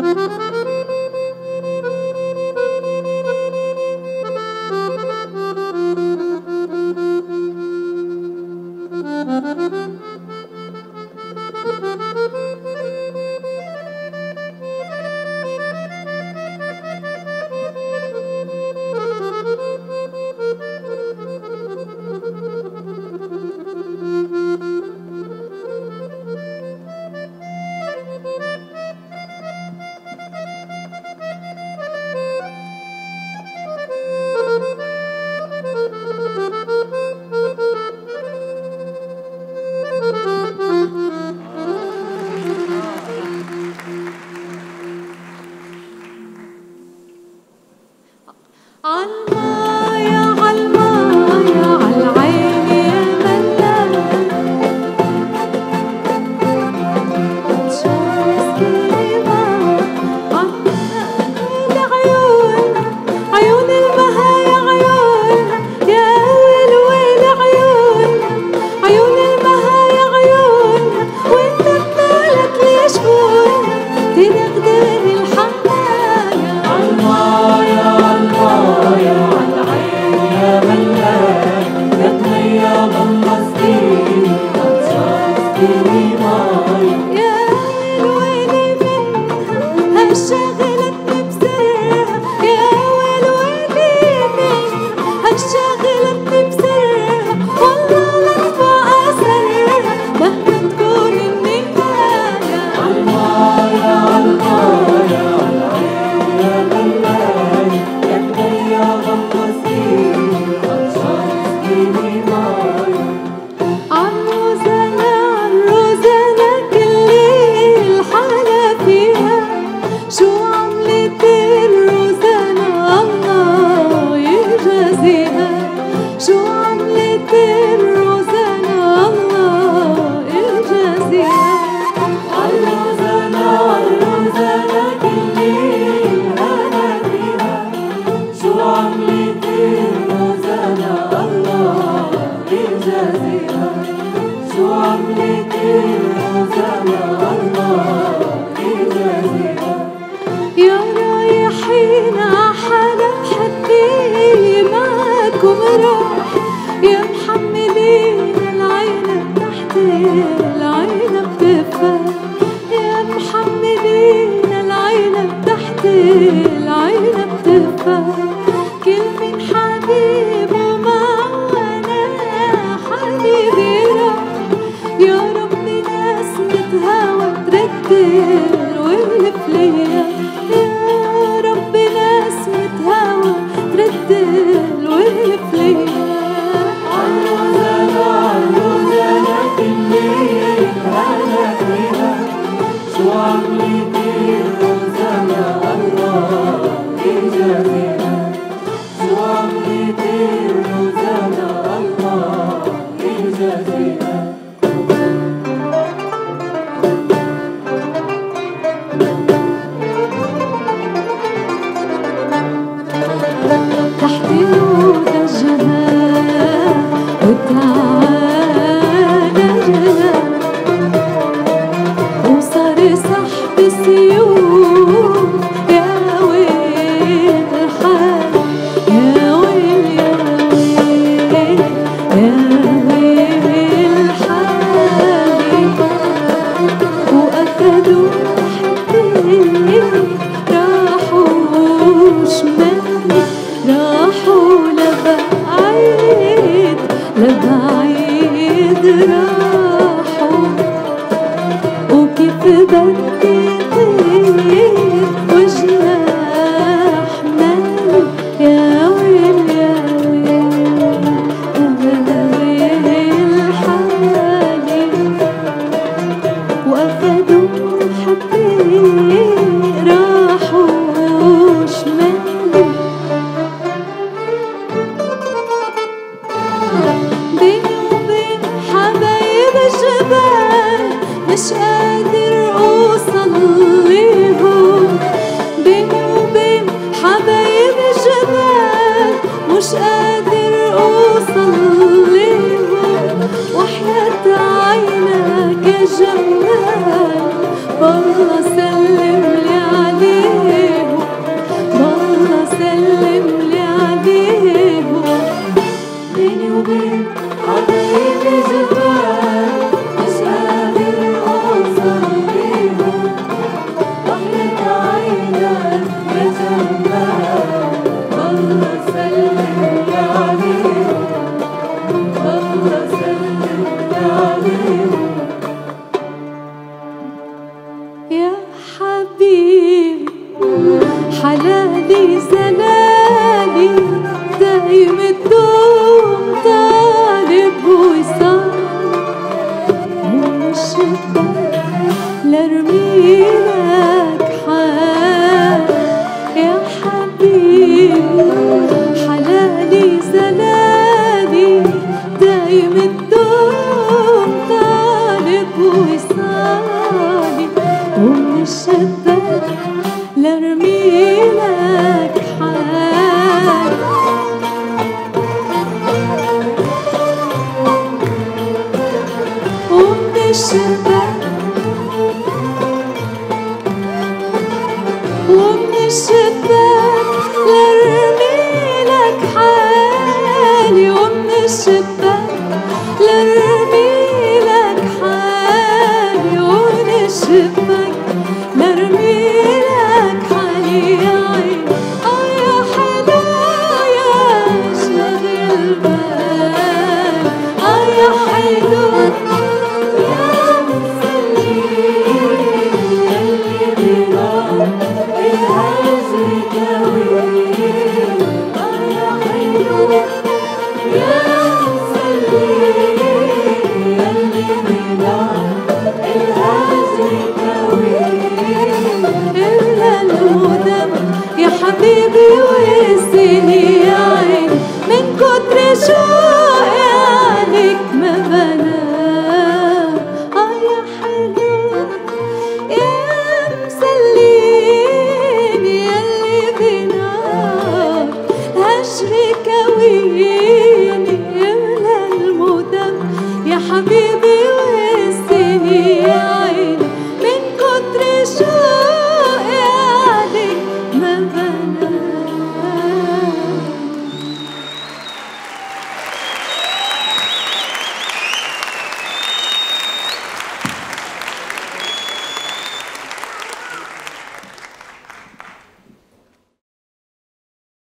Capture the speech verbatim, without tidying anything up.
وصار صاحبي حبيبي حلالي زلالي دايم الدوم طالب وصال من الشباك لارميلك حال يا حبيبي حلالي زلالي دايم الدوم طالب وصالي ومن الشباك لارميلك حال ومن الشباك ومن الشباك لارميلك حالي ومن الشباك لارميلك حالي ومن الشباك لارميلك حالي يا عين اه يا حلو يا شاغل بال اه يا حلو يا مسلي يلي بنار الهزر كوين اه يا حلو يا مسلي يلي بنار الهزر كوين إلا الهدى يا حبيبي ويسيني يا عين من كتر شوقي عليك ما بنام اه يا حلو يا مسليني يلي بنار هجري كويني إلا المدام يا حبيبي